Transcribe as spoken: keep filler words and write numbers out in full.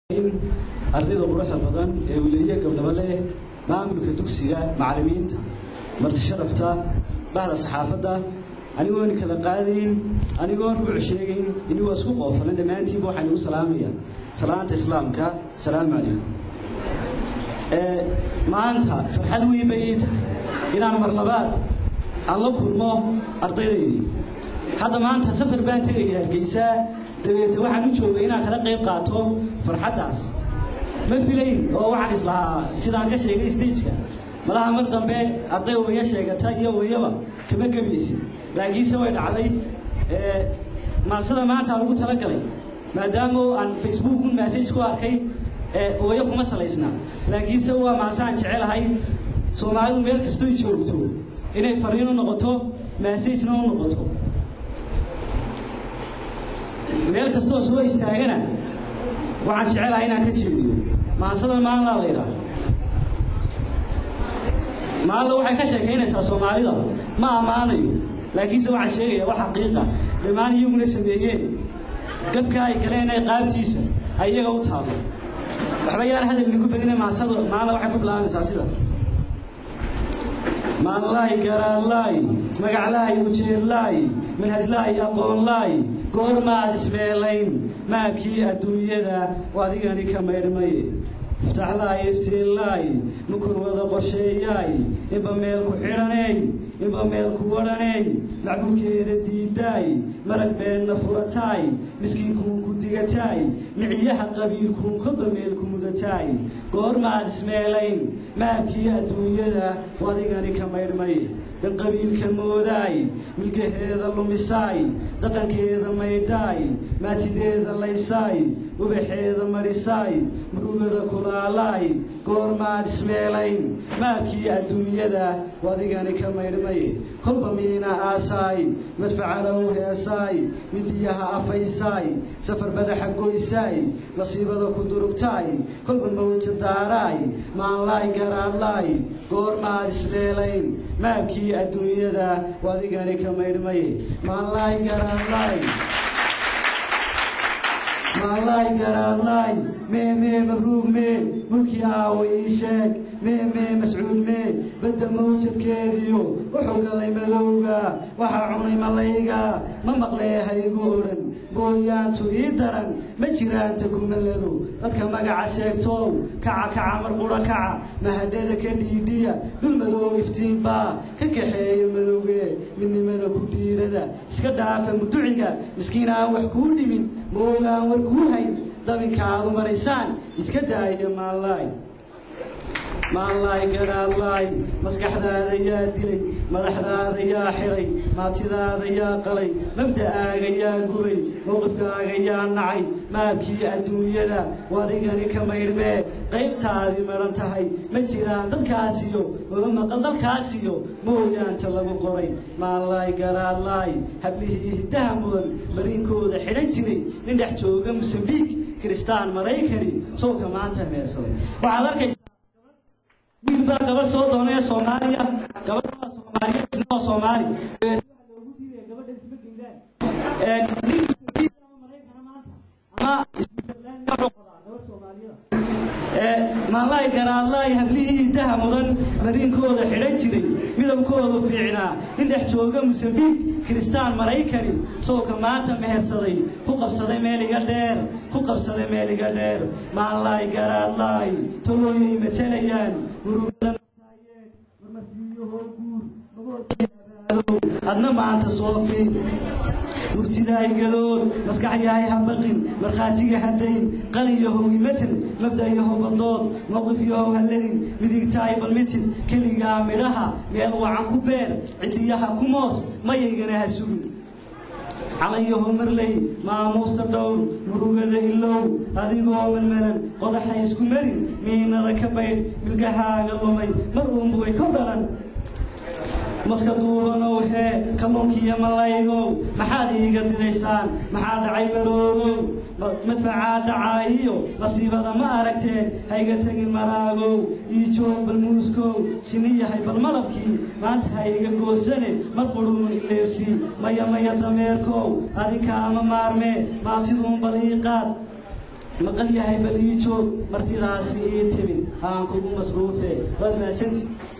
ardayda quruxda badan ee wiilaya gabdhaha leh maamulka dugsiga macallimiinta marti sharafta bahda saxaafadda anigoo in kala qaadayn anigoo ruuc sheegayn inuu isku qoofan dhamaantiin waxaan ugu salaamayaa salaanta islaamka salaamu calaykum ee maanta farxad weyn bay tahay inaan mar labaad aan la kulmo ardaydeedii hadda maanta safar baan tagay Hargeysa dabeetana waxaan u joogay inaan kala qayb qaato farxadaas ma filayn oo waxaan islahaa sidaan ka sheegay stage-ka malaha mar dambe arday way sheegatay iyo wayaba kama gabaysid laakiin se way dhacday ee maasada maanta aan ugu tala galay maadaama aan Facebook un message ku arkay ee way kuma salaysna laakiin se waa maasaan jecelahay Soomaalidu meel kasta ay joogto inay fariin u noqoto message na u noqoto meel kasta oo soo istaagana waxaan jecelahay inaan ka jeediyo maasada maalin la leeyahay maalin waxay ka sheekeynaysaa Soomaalida ma amaanayo laakiin se waxaan sheegayaa wax xaqiiqa dhimaan iyaguna sameeyeen gafka ay galeen ay qaabtiisa ayaga u taabo waxba yar hadal lagu badinay maasada maalin waxay ku bilaabaysaa sida مالله كرالله مقعلاي وجيرلاي من هجلاي أقوللاي قورما اسميلين ما كي الدنيا ذا واديني كميرمي افتح لاي افتح لاي نكر وذا قشياي إبا ميلكو حيراني إبا ميلكو وراني لعبو كير الديداي مرق بين نفرتاي مسكين كون كدقتاي معيها قبيل كون كبا ميلكو مدتاي قورما اسميلين ما كي الدنيا ذا واديني كميرمي دن قبيل كموداي ملقى هذا اللوميساي دقن كيذا ميداي ما تديذا ليساي وبحيذا مريساي مروغذا كلالاي قورما اسميلين ما كي الدنيا ذا واديني كميرمي كلبا مينا آساي مدفع له هيساي مديها أفايساي سفر بدا حقويساي نصيبا ذا كدركتاي كلبا موت الداراي ما الله قرالاي قورما اسميلين ما كي الدنيا ذا واديني كميرمي ما الله قرالاي مالاي كرالاي مي مي مبروك مي ملكي آوي شاك مي مي مسعود مي بدا موجد كيديو وحوق اللي مذوقا وحا عوني ملايقا ما مقليها يقولن بويانتو إيدران ما جيران تكون ملذو dadka magaca sheegto kaca kaca mar qura kaca mahadada ka dhiidhiya dul madow iftiin ba ka kaxeeyo madowge midnimada ku dhiirada iska dhaafa muduciga miskiin aan wax ku dhimin moogaan war ku hayn dabinkaadu maraysaan iska daayo maalaay maalaay garaalaay maskaxdaada yaa dilay madaxdaada yaa xiray maatidaada yaa qalay mabda'aaga yaa gubay mowqifkaaga yaa nacay maabkii adduunyada wadigani ka maydhmee qaybtaadii maran tahay ma jiraan dadkaasiyo waba maqal dalkaasiyo mooyaanta lagu qoray maalaay garaalaay hablihii hiddaha mudan mariinkooda xidhan jiray nin dhex jooga Mosambiik Kristaan Maraykani sawka maanta meersaday waxaad arkaysaa wiilba gabar soo doonaya Soomaaliya gabar Soomaaliya isna Soomaali ee loogu diiday gabadha isma geeyaan ee ninka Mareykan maanta ama Switzerland ka roqada gabar Soomaaliya ee maalaay garaalaay hablihii daha mudan mariinkooda xidhan jiray midabkoodu fiicnaa in dhex jooga Mosambiik Kristaan Maraykani sawka maanta mehersaday ku qabsaday meel iga dheer ku qabsaday meel iga dheer maalaay garaalaay tolooyay matalayaan gurubada maayeen marmasiyo guur magood adna maanta soofi urtidaay gadood maskaxyahay habaqin marxaatiga hadayn qaliyaho matan mabdayaho badood mowqifiyaho haladin midigtaay balmitin kaliga midhaha meel wacan ku beer cidiyaha ku moos mayaygana ha sugin عليه مرلي ما مستدور مرugada ilow adigoo malmalan qodaxa isku marin miinada ka bayd bilgahaaga lumay mar uun way ka dhalan maska duubano he kalluunkiya malaygo maxaad iiga didaysaan maxaa dhacay maroodo madfaca dhacaayo nasiibada ma aragteen hayga tagin maraago ii joog bal muusko shiniyahay bal malabkii maanta hayga goosane mar qurun ileersi maya maya dameerko adinka ama maarme maatiduun bal ii qaad maqal yahay bal ii joog martidaasi ii timid aan kugu masruufe waad mahadsantihiin